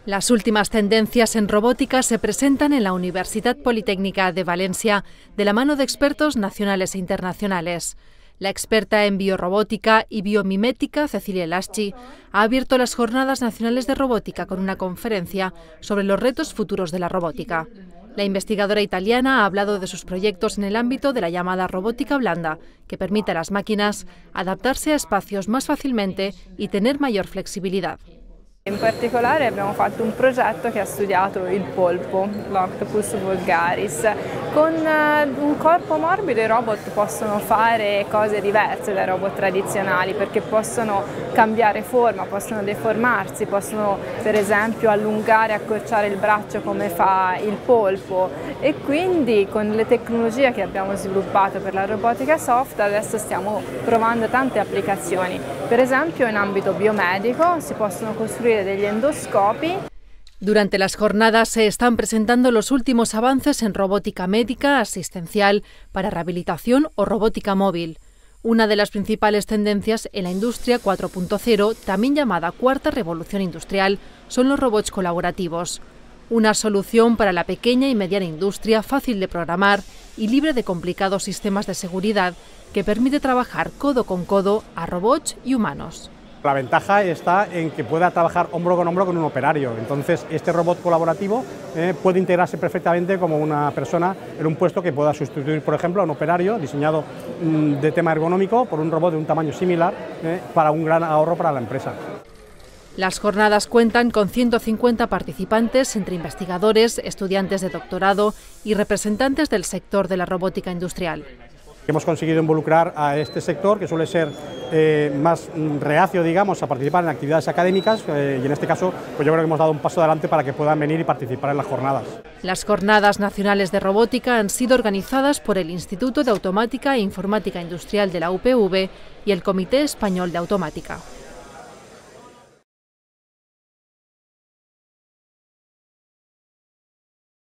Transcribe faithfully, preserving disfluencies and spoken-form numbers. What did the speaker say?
Las últimas tendencias en robótica se presentan en la Universidad Politécnica de Valencia de la mano de expertos nacionales e internacionales. La experta en biorrobótica y biomimética, Cecilia Laschi, ha abierto las Jornadas Nacionales de Robótica con una conferencia sobre los retos futuros de la robótica. La investigadora italiana ha hablado de sus proyectos en el ámbito de la llamada robótica blanda, que permite a las máquinas adaptarse a espacios más fácilmente y tener mayor flexibilidad. In particolare abbiamo fatto un progetto che ha studiato il polpo, l'Octopus vulgaris. Con un corpo morbido i robot possono fare cose diverse dai robot tradizionali perché possono cambiare forma, possono deformarsi, possono per esempio allungare e accorciare il braccio come fa il polpo e quindi con le tecnologie che abbiamo sviluppato per la robotica soft adesso stiamo provando tante applicazioni. Per esempio in ambito biomedico si possono costruire degli endoscopi. Durante las jornadas se están presentando los últimos avances en robótica médica, asistencial, para rehabilitación o robótica móvil. Una de las principales tendencias en la industria cuatro punto cero, también llamada cuarta revolución industrial, son los robots colaborativos. Una solución para la pequeña y mediana industria fácil de programar y libre de complicados sistemas de seguridad que permite trabajar codo con codo a robots y humanos. La ventaja está en que pueda trabajar hombro con hombro con un operario, entonces este robot colaborativo eh, puede integrarse perfectamente como una persona en un puesto que pueda sustituir, por ejemplo, a un operario diseñado mmm, de tema ergonómico por un robot de un tamaño similar eh, para un gran ahorro para la empresa. Las jornadas cuentan con ciento cincuenta participantes entre investigadores, estudiantes de doctorado y representantes del sector de la robótica industrial. Hemos conseguido involucrar a este sector, que suele ser eh, más reacio, digamos, a participar en actividades académicas eh, y en este caso pues yo creo que hemos dado un paso adelante para que puedan venir y participar en las jornadas. Las Jornadas Nacionales de Robótica han sido organizadas por el Instituto de Automática e Informática Industrial de la U P V y el Comité Español de Automática.